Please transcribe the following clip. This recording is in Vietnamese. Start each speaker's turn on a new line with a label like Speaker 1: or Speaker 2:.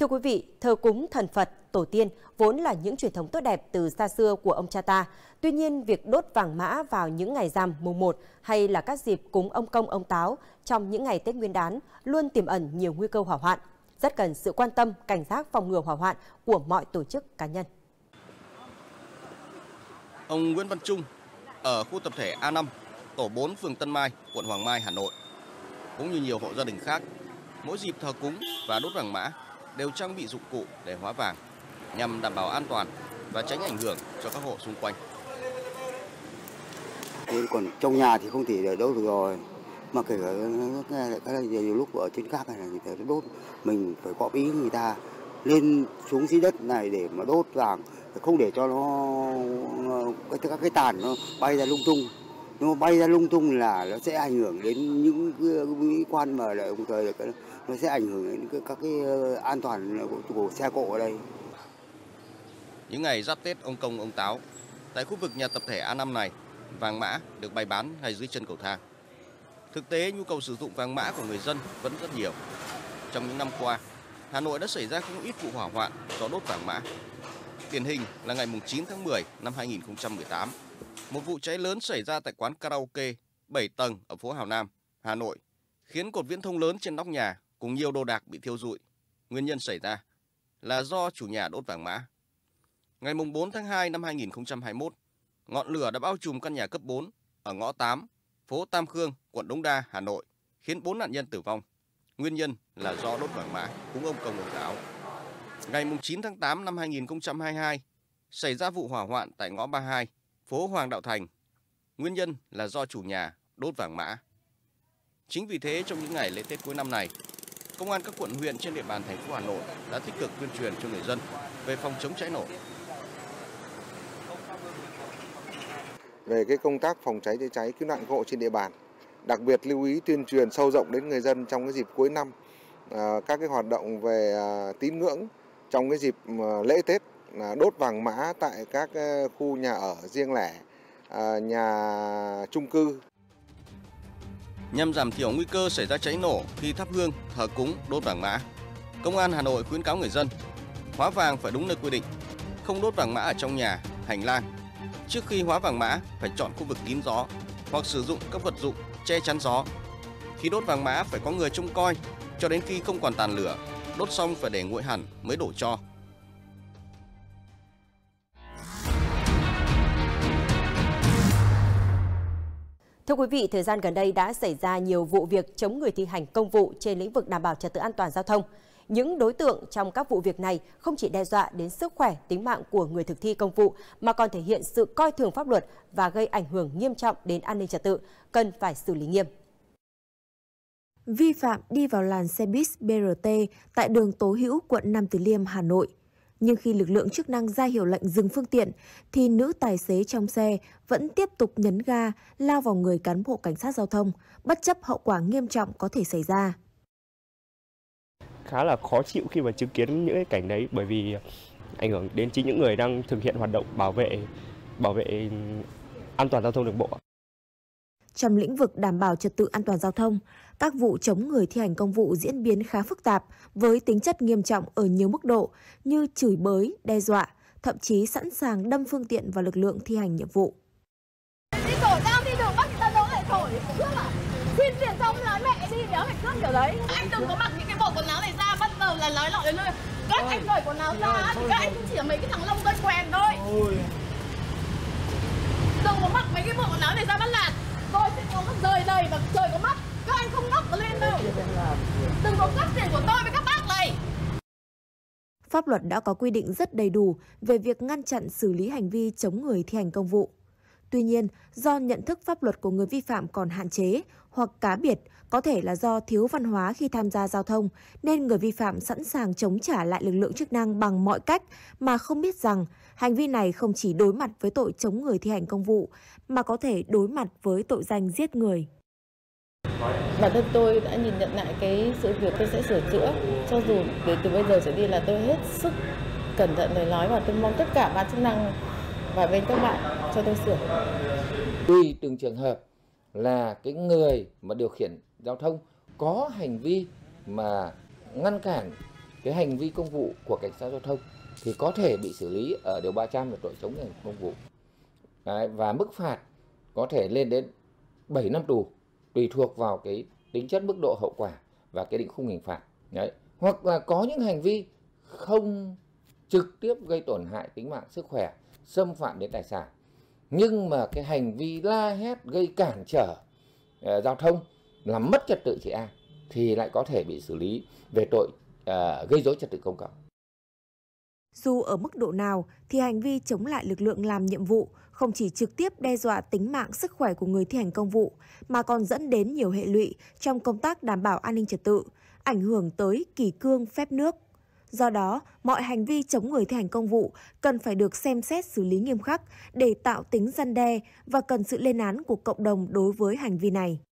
Speaker 1: Thưa quý vị, thờ cúng thần Phật, tổ tiên vốn là những truyền thống tốt đẹp từ xa xưa của ông cha ta. Tuy nhiên, việc đốt vàng mã vào những ngày rằm mùng 1 hay là các dịp cúng ông Công, ông Táo trong những ngày Tết Nguyên đán luôn tiềm ẩn nhiều nguy cơ hỏa hoạn. Rất cần sự quan tâm, cảnh giác phòng ngừa hỏa hoạn của mọi tổ chức cá nhân.
Speaker 2: Ông Nguyễn Văn Trung ở khu tập thể A5, tổ 4 phường Tân Mai, quận Hoàng Mai, Hà Nội, cũng như nhiều hộ gia đình khác, mỗi dịp thờ cúng và đốt vàng mã đều trang bị dụng cụ để hóa vàng nhằm đảm bảo an toàn và tránh ảnh hưởng cho các hộ xung quanh.
Speaker 3: Thế còn trong nhà thì không thể để đốt được rồi, mà kể cả nhiều lúc ở trên các này thì đốt, mình phải góp ý người ta lên xuống dưới đất này để mà đốt vàng, không để cho các cái tàn nó bay ra lung tung. Nó bay ra lung tung là nó sẽ ảnh hưởng đến những mỹ quan, mà lại đồng thời nó sẽ ảnh hưởng đến các cái an toàn của xe cộ ở đây.
Speaker 2: Những ngày giáp Tết ông Công, ông Táo, tại khu vực nhà tập thể A5 này, vàng mã được bày bán ngay dưới chân cầu thang. Thực tế, nhu cầu sử dụng vàng mã của người dân vẫn rất nhiều. Trong những năm qua, Hà Nội đã xảy ra không ít vụ hỏa hoạn do đốt vàng mã. Điển hình là ngày 9 tháng 10 năm 2018, một vụ cháy lớn xảy ra tại quán karaoke 7 tầng ở phố Hào Nam, Hà Nội, khiến cột viễn thông lớn trên nóc nhà cùng nhiều đồ đạc bị thiêu rụi. Nguyên nhân xảy ra là do chủ nhà đốt vàng mã. Ngày 4 tháng 2 năm 2021, ngọn lửa đã bao trùm căn nhà cấp 4 ở ngõ 8, phố Tam Khương, quận Đống Đa, Hà Nội, khiến 4 nạn nhân tử vong. Nguyên nhân là do đốt vàng mã cúng ông Công, ông Táo. Ngày 9 tháng 8 năm 2022, xảy ra vụ hỏa hoạn tại ngõ 32, phố Hoàng Đạo Thành. Nguyên nhân là do chủ nhà đốt vàng mã. Chính vì thế, trong những ngày lễ Tết cuối năm này, công an các quận huyện trên địa bàn thành phố Hà Nội đã tích cực tuyên truyền cho người dân về phòng chống cháy nổ.
Speaker 4: Về cái công tác phòng cháy chữa cháy, cứu nạn cứu hộ trên địa bàn, đặc biệt lưu ý tuyên truyền sâu rộng đến người dân trong cái dịp cuối năm, các cái hoạt động về tín ngưỡng trong cái dịp lễ Tết, đốt vàng mã tại các khu nhà ở riêng lẻ, nhà chung cư.
Speaker 2: Nhằm giảm thiểu nguy cơ xảy ra cháy nổ khi thắp hương, thờ cúng, đốt vàng mã, Công an Hà Nội khuyến cáo người dân hóa vàng phải đúng nơi quy định, không đốt vàng mã ở trong nhà, hành lang. Trước khi hóa vàng mã phải chọn khu vực kín gió hoặc sử dụng các vật dụng che chắn gió. Khi đốt vàng mã phải có người trông coi cho đến khi không còn tàn lửa, đốt xong phải để nguội hẳn mới đổ tro.
Speaker 1: Thưa quý vị, thời gian gần đây đã xảy ra nhiều vụ việc chống người thi hành công vụ trên lĩnh vực đảm bảo trật tự an toàn giao thông. Những đối tượng trong các vụ việc này không chỉ đe dọa đến sức khỏe, tính mạng của người thực thi công vụ mà còn thể hiện sự coi thường pháp luật và gây ảnh hưởng nghiêm trọng đến an ninh trật tự, cần phải xử lý nghiêm.
Speaker 5: Vi phạm đi vào làn xe buýt BRT tại đường Tố Hữu, quận Nam Từ Liêm, Hà Nội. Nhưng khi lực lượng chức năng ra hiệu lệnh dừng phương tiện, thì nữ tài xế trong xe vẫn tiếp tục nhấn ga, lao vào người cán bộ cảnh sát giao thông, bất chấp hậu quả nghiêm trọng có thể xảy ra.
Speaker 6: Khá là khó chịu khi mà chứng kiến những cái cảnh đấy, bởi vì ảnh hưởng đến chính những người đang thực hiện hoạt động bảo vệ an toàn giao thông đường bộ.
Speaker 5: Trong lĩnh vực đảm bảo trật tự an toàn giao thông, các vụ chống người thi hành công vụ diễn biến khá phức tạp với tính chất nghiêm trọng ở nhiều mức độ như chửi bới, đe dọa, thậm chí sẵn sàng đâm phương tiện vào lực lượng thi hành nhiệm vụ.
Speaker 7: Đi đổ ra đi đường Bắc người ta đâu lại thổi cướp à? Xin tiền xong nói mẹ đi đéo phải cướp kiểu đấy. Anh đừng có mặc những cái bộ quần áo này ra, bắt đầu là nói lọ đến nơi. Các anh cởi quần áo ra thì các anh cũng chỉ là mấy cái thằng lông đơn quèn thôi. Đừng có mặc mấy cái bộ quần áo này ra bắt lạt. Tôi sẽ có một rời đầy và trời có mắt. Các anh không ngóc lên đâu. Đừng có cắt tiền của tôi với các bác này.
Speaker 5: Pháp luật đã có quy định rất đầy đủ về việc ngăn chặn xử lý hành vi chống người thi hành công vụ. Tuy nhiên, do nhận thức pháp luật của người vi phạm còn hạn chế hoặc cá biệt, có thể là do thiếu văn hóa khi tham gia giao thông, nên người vi phạm sẵn sàng chống trả lại lực lượng chức năng bằng mọi cách mà không biết rằng hành vi này không chỉ đối mặt với tội chống người thi hành công vụ, mà có thể đối mặt với tội danh giết người.
Speaker 8: Bản thân tôi đã nhìn nhận lại cái sự việc, tôi sẽ sửa chữa, cho dù từ bây giờ trở đi là tôi hết sức cẩn thận lời nói, và tôi mong tất cả ban chức năng và bên các bạn cho tôi sửa.
Speaker 9: Tùy từng trường hợp là cái người mà điều khiển giao thông có hành vi mà ngăn cản cái hành vi công vụ của cảnh sát giao thông thì có thể bị xử lý ở điều 300 là tội chống người công vụ. Đấy, và mức phạt có thể lên đến 7 năm tù tùy thuộc vào cái tính chất mức độ hậu quả và cái định khung hình phạt. Đấy. Hoặc là có những hành vi không trực tiếp gây tổn hại tính mạng sức khỏe, xâm phạm đến tài sản, nhưng mà cái hành vi la hét gây cản trở giao thông, làm mất trật tự trị an thì lại có thể bị xử lý về tội gây rối trật tự công cộng.
Speaker 5: Dù ở mức độ nào thì hành vi chống lại lực lượng làm nhiệm vụ không chỉ trực tiếp đe dọa tính mạng sức khỏe của người thi hành công vụ mà còn dẫn đến nhiều hệ lụy trong công tác đảm bảo an ninh trật tự, ảnh hưởng tới kỷ cương phép nước. Do đó, mọi hành vi chống người thi hành công vụ cần phải được xem xét xử lý nghiêm khắc để tạo tính răn đe và cần sự lên án của cộng đồng đối với hành vi này.